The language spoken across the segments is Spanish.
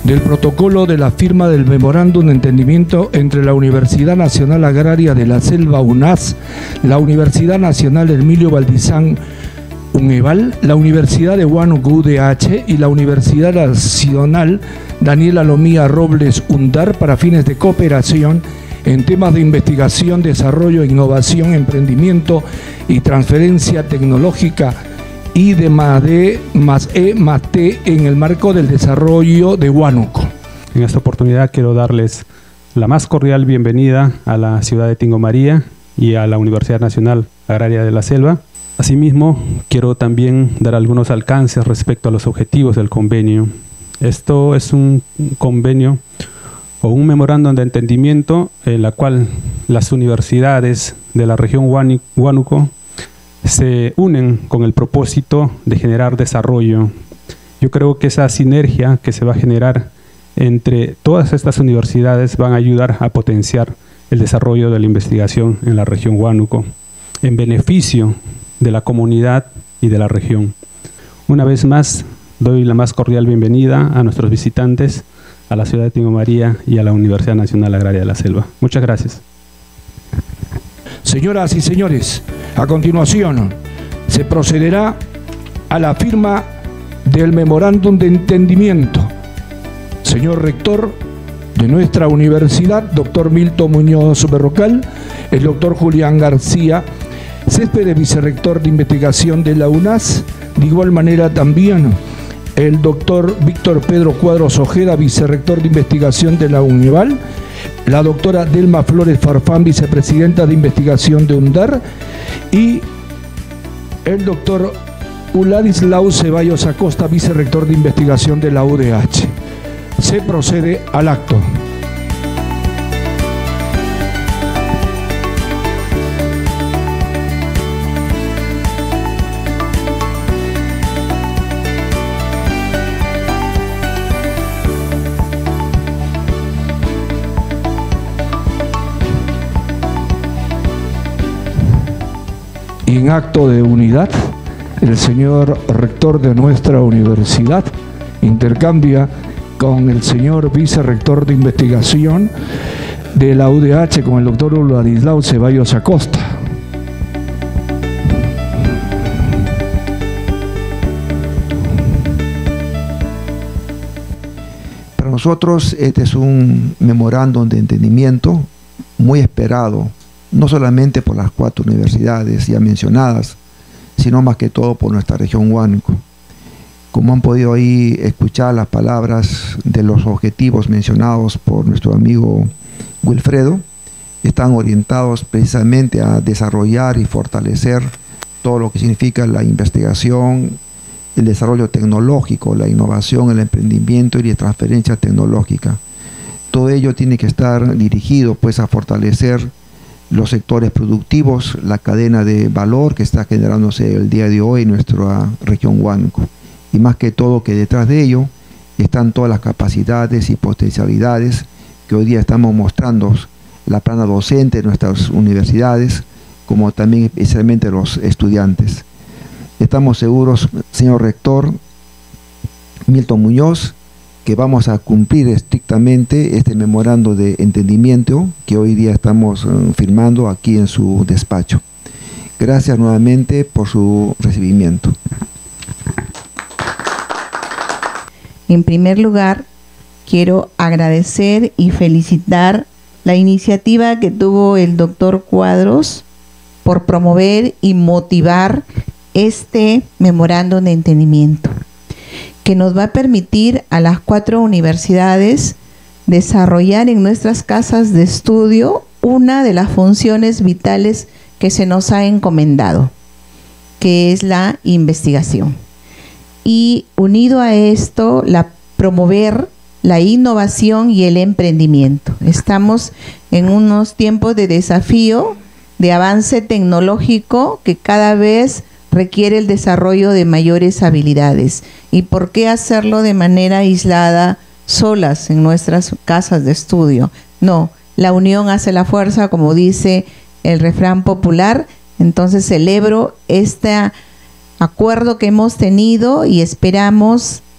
del protocolo de la firma del Memorándum de Entendimiento entre la Universidad Nacional Agraria de la Selva UNAS, la Universidad Nacional Emilio Valdizán UNEVAL, la Universidad de Huánuco UDH y la Universidad Nacional Daniela Lomía Robles UNDAR para fines de cooperación en temas de investigación, desarrollo, innovación, emprendimiento y transferencia tecnológica y de +E+T en el marco del desarrollo de Huánuco. En esta oportunidad quiero darles la más cordial bienvenida a la ciudad de Tingo María y a la Universidad Nacional Agraria de la Selva. Asimismo, quiero también dar algunos alcances respecto a los objetivos del convenio. Esto es un convenio o un memorándum de entendimiento en la cual las universidades de la región Huánuco se unen con el propósito de generar desarrollo. Yo creo que esa sinergia que se va a generar entre todas estas universidades van a ayudar a potenciar el desarrollo de la investigación en la región Huánuco, en beneficio de la comunidad y de la región. Una vez más, doy la más cordial bienvenida a nuestros visitantes a la ciudad de Tingo María y a la Universidad Nacional Agraria de la Selva. Muchas gracias. Señoras y señores, a continuación se procederá a la firma del Memorándum de Entendimiento. Señor Rector de nuestra universidad, doctor Milton Muñoz Berrocal, el doctor Julián García Céspedes, vicerrector de investigación de la UNAS, de igual manera también el doctor Víctor Pedro Cuadros Ojeda, vicerrector de investigación de la UNEVAL, la doctora Delma Flores Farfán, vicepresidenta de investigación de UNDAR, y el doctor Uladislao Ceballos Acosta, vicerrector de investigación de la UDH. Se procede al acto. Y en acto de unidad, el señor rector de nuestra universidad intercambia con el señor vicerrector de investigación de la UDH, con el doctor Uladislao Ceballos Acosta. Para nosotros este es un memorándum de entendimiento muy esperado, no solamente por las 4 universidades ya mencionadas, sino más que todo por nuestra región Huánuco. Como han podido ahí escuchar las palabras de los objetivos mencionados por nuestro amigo Wilfredo, están orientados precisamente a desarrollar y fortalecer todo lo que significa la investigación, el desarrollo tecnológico, la innovación, el emprendimiento y la transferencia tecnológica. Todo ello tiene que estar dirigido pues a fortalecer los sectores productivos, la cadena de valor que está generándose el día de hoy en nuestra región Huánuco. Y más que todo que detrás de ello están todas las capacidades y potencialidades que hoy día estamos mostrando la plana docente de nuestras universidades, como también especialmente los estudiantes. Estamos seguros, señor rector Milton Muñoz, que vamos a cumplir estrictamente este memorando de entendimiento que hoy día estamos firmando aquí en su despacho. Gracias nuevamente por su recibimiento. En primer lugar, quiero agradecer y felicitar la iniciativa que tuvo el doctor Cuadros por promover y motivar este memorándum de entendimiento, que nos va a permitir a las 4 universidades desarrollar en nuestras casas de estudio una de las funciones vitales que se nos ha encomendado, que es la investigación. Y unido a esto, promover la innovación y el emprendimiento. Estamos en unos tiempos de desafío, de avance tecnológico que cada vez requiere el desarrollo de mayores habilidades. ¿Y por qué hacerlo de manera aislada, solas en nuestras casas de estudio? No, la unión hace la fuerza, como dice el refrán popular. Entonces celebro este acuerdo que hemos tenido y esperamos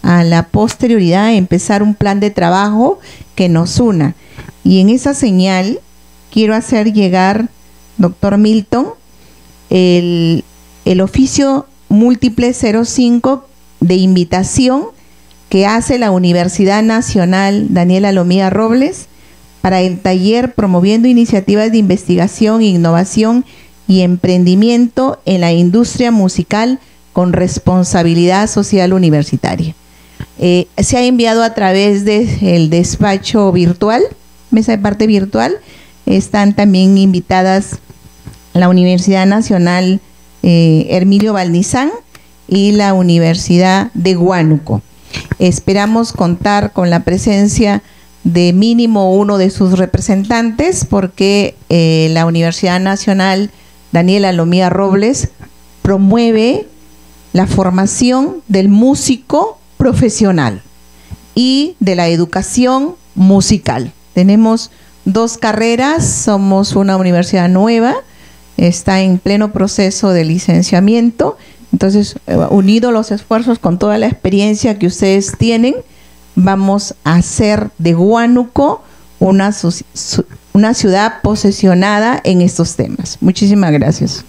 a la posterioridad empezar un plan de trabajo que nos una. Y en esa señal quiero hacer llegar, doctor Milton, el oficio múltiple 05 de invitación que hace la Universidad Nacional Daniela Lomía Robles para el taller promoviendo iniciativas de investigación, innovación y emprendimiento en la industria musical con responsabilidad social universitaria. Se ha enviado a través del despacho virtual, mesa de parte virtual. Están también invitadas la Universidad Nacional Hermilio Balnizán y la Universidad de Huánuco. Esperamos contar con la presencia de mínimo uno de sus representantes, porque la Universidad Nacional Daniela Lomía Robles promueve la formación del músico profesional y de la educación musical. Tenemos 2 carreras, somos una universidad nueva, está en pleno proceso de licenciamiento. Entonces, unidos los esfuerzos con toda la experiencia que ustedes tienen, vamos a hacer de Huánuco una ciudad posesionada en estos temas. Muchísimas gracias.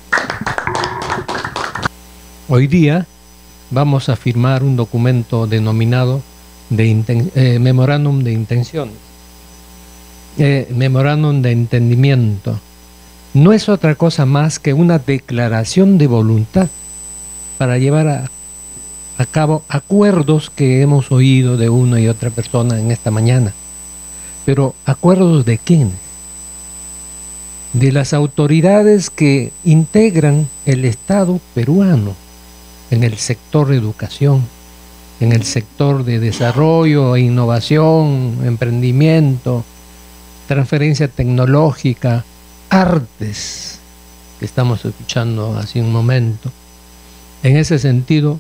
Hoy día vamos a firmar un documento denominado Memorándum de Intenciones, Memorándum de Entendimiento. No es otra cosa más que una declaración de voluntad para llevar a cabo acuerdos que hemos oído de una y otra persona en esta mañana. Pero ¿acuerdos de quiénes? De las autoridades que integran el Estado peruano en el sector de educación, en el sector de desarrollo e innovación, emprendimiento, transferencia tecnológica, artes, que estamos escuchando hace un momento. En ese sentido,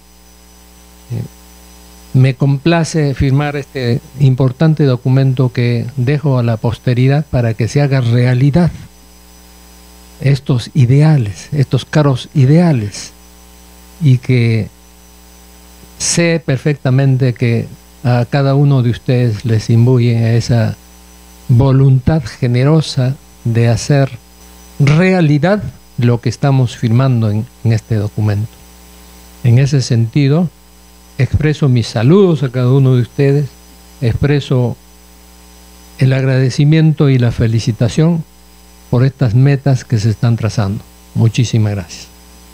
me complace firmar este importante documento que dejo a la posteridad para que se haga realidad estos ideales, estos caros ideales, y que sé perfectamente que a cada uno de ustedes les imbuye esa voluntad generosa de hacer realidad lo que estamos firmando en este documento. En ese sentido, expreso mis saludos a cada uno de ustedes, expreso el agradecimiento y la felicitación por estas metas que se están trazando. Muchísimas gracias.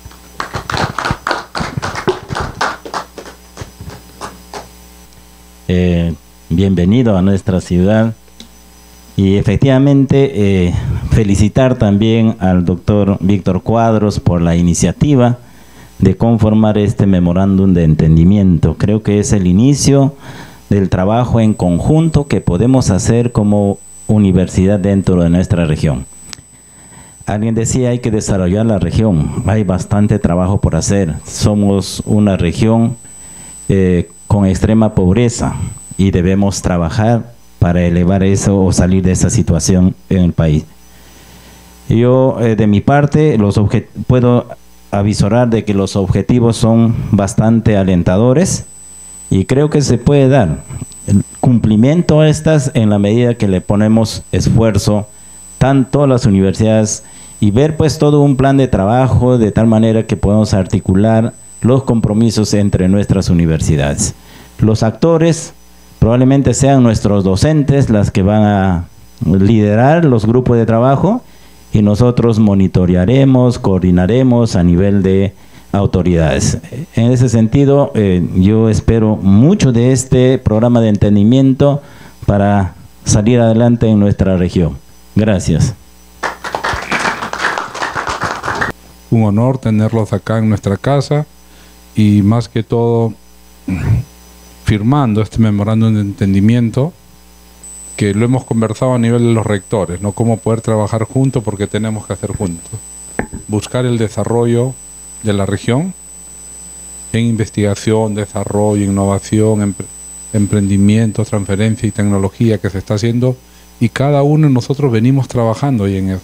Bienvenido a nuestra ciudad, y efectivamente felicitar también al doctor Víctor Cuadros por la iniciativa de conformar este memorándum de entendimiento. Creo que es el inicio del trabajo en conjunto que podemos hacer como universidad dentro de nuestra región. Alguien decía, hay que desarrollar la región. Hay bastante trabajo por hacer. Somos una región con extrema pobreza y debemos trabajar para elevar eso o salir de esa situación en el país. Yo, de mi parte, puedo avisorar de que los objetivos son bastante alentadores y creo que se puede dar el cumplimiento a estas en la medida que le ponemos esfuerzo, tanto las universidades, y ver pues todo un plan de trabajo de tal manera que podamos articular los compromisos entre nuestras universidades. Los actores probablemente sean nuestros docentes las que van a liderar los grupos de trabajo, y nosotros monitorearemos, coordinaremos a nivel de autoridades. En ese sentido, yo espero mucho de este programa de entendimiento para salir adelante en nuestra región. Gracias. Un honor tenerlos acá en nuestra casa, y más que todo firmando este memorándum de entendimiento, que lo hemos conversado a nivel de los rectores, ¿no? Cómo poder trabajar juntos, porque tenemos que hacer juntos. Buscar el desarrollo de la región en investigación, desarrollo, innovación, emprendimiento, transferencia y tecnología que se está haciendo, y cada uno de nosotros venimos trabajando y en eso.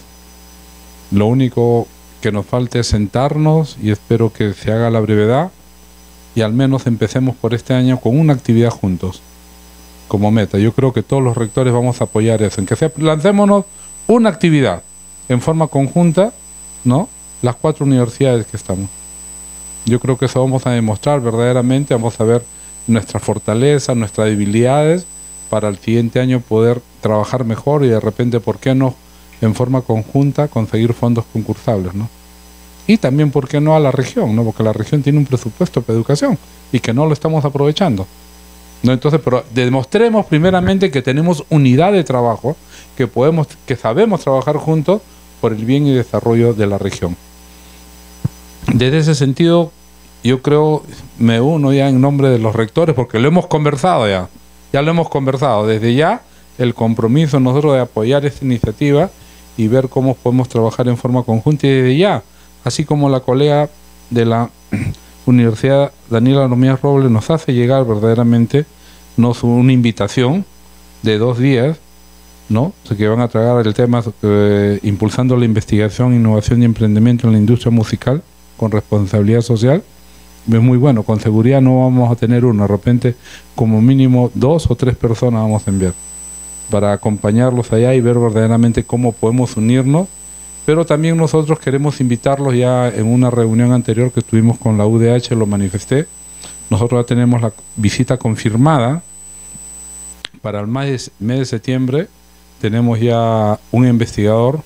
Lo único que nos falta es sentarnos, y espero que se haga a la brevedad, y al menos empecemos por este año con una actividad juntos como meta. Yo creo que todos los rectores vamos a apoyar eso, en que lancémonos una actividad en forma conjunta, ¿no? Las 4 universidades que estamos. Yo creo que eso vamos a demostrar verdaderamente, vamos a ver nuestras fortalezas, nuestras debilidades, para el siguiente año poder trabajar mejor y de repente, ¿por qué no en forma conjunta conseguir fondos concursables, ¿no? Y también, ¿por qué no a la región, ¿no? Porque la región tiene un presupuesto para educación y que no lo estamos aprovechando, ¿no? Entonces, pero demostremos primeramente que tenemos unidad de trabajo, que sabemos trabajar juntos por el bien y desarrollo de la región. Desde ese sentido, yo creo, me uno ya en nombre de los rectores, porque lo hemos conversado ya lo hemos conversado, desde ya el compromiso nosotros de apoyar esta iniciativa y ver cómo podemos trabajar en forma conjunta, y desde ya, así como la colega de la Universidad Daniela Nomías Robles nos hace llegar verdaderamente una invitación de 2 días, ¿no? Que van a tratar el tema impulsando la investigación, innovación y emprendimiento en la industria musical con responsabilidad social. Es muy bueno, con seguridad no vamos a tener uno, de repente como mínimo 2 o 3 personas vamos a enviar para acompañarlos allá y ver verdaderamente cómo podemos unirnos, pero también nosotros queremos invitarlos. Ya en una reunión anterior que tuvimos con la UDH lo manifesté, nosotros ya tenemos la visita confirmada para el mes de septiembre. Tenemos ya un investigador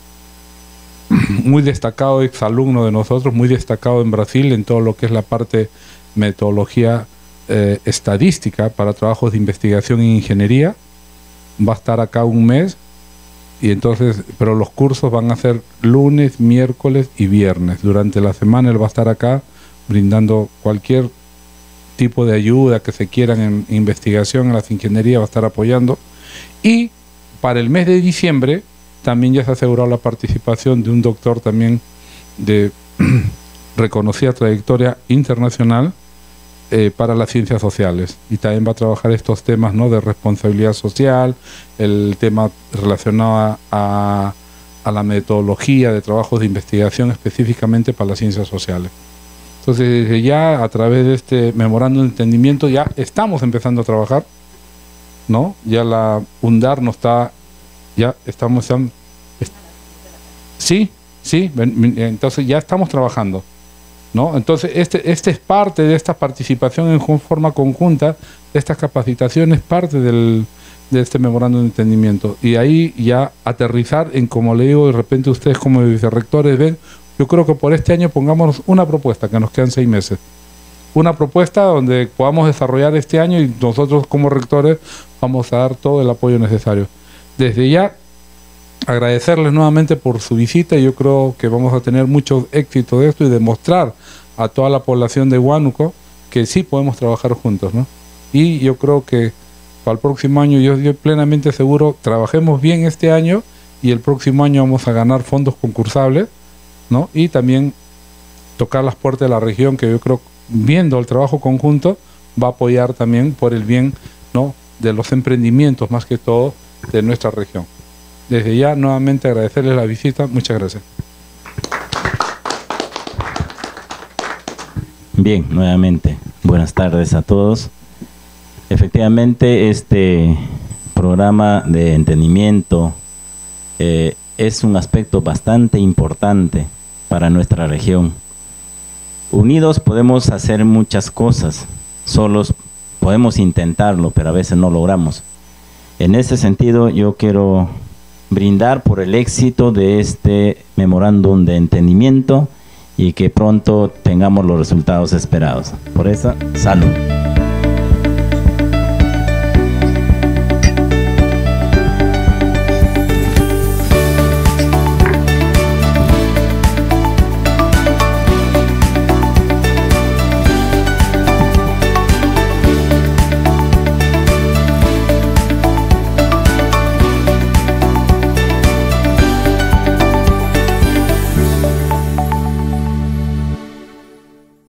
muy destacado, exalumno de nosotros, muy destacado en Brasil en todo lo que es la parte metodología estadística para trabajos de investigación en ingeniería. Va a estar acá un mes, y entonces, pero los cursos van a ser lunes, miércoles y viernes. Durante la semana él va a estar acá brindando cualquier tipo de ayuda que se quieran en investigación, en las ingenierías, va a estar apoyando. Y para el mes de diciembre también ya se ha asegurado la participación de un doctor también de reconocida trayectoria internacional para las ciencias sociales, y también va a trabajar estos temas, ¿no?, de responsabilidad social, el tema relacionado a la metodología de trabajos de investigación específicamente para las ciencias sociales. Entonces, desde ya, a través de este memorándum de entendimiento, ya estamos empezando a trabajar, ¿no? Ya la UNDAR nos está, ya estamos, sí, entonces ya estamos trabajando, ¿no? Entonces, este es parte de esta participación en forma conjunta, de estas capacitaciones, parte de este memorándum de entendimiento. Y ahí ya aterrizar en, como le digo, de repente ustedes como vicerrectores ven, yo creo que por este año pongámonos una propuesta, que nos quedan 6 meses. Una propuesta donde podamos desarrollar este año, y nosotros como rectores vamos a dar todo el apoyo necesario. Desde ya, agradecerles nuevamente por su visita, y yo creo que vamos a tener mucho éxito de esto y demostrar a toda la población de Huánuco que sí podemos trabajar juntos, ¿no? Y yo creo que para el próximo año, yo estoy plenamente seguro, trabajemos bien este año, y el próximo año vamos a ganar fondos concursables, ¿no? Y también tocar las puertas de la región, que yo creo, viendo el trabajo conjunto, va a apoyar también por el bien, ¿no?, de los emprendimientos, más que todo, de nuestra región. Desde ya, nuevamente agradecerles la visita. Muchas gracias. Bien, nuevamente, buenas tardes a todos. Efectivamente, este programa de entendimiento es un aspecto bastante importante para nuestra región. Unidos podemos hacer muchas cosas, solos podemos intentarlo, pero a veces no logramos. En ese sentido, yo quiero brindar por el éxito de este memorándum de entendimiento y que pronto tengamos los resultados esperados. Por eso, salud.